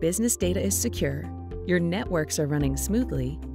business data is secure, your networks are running smoothly,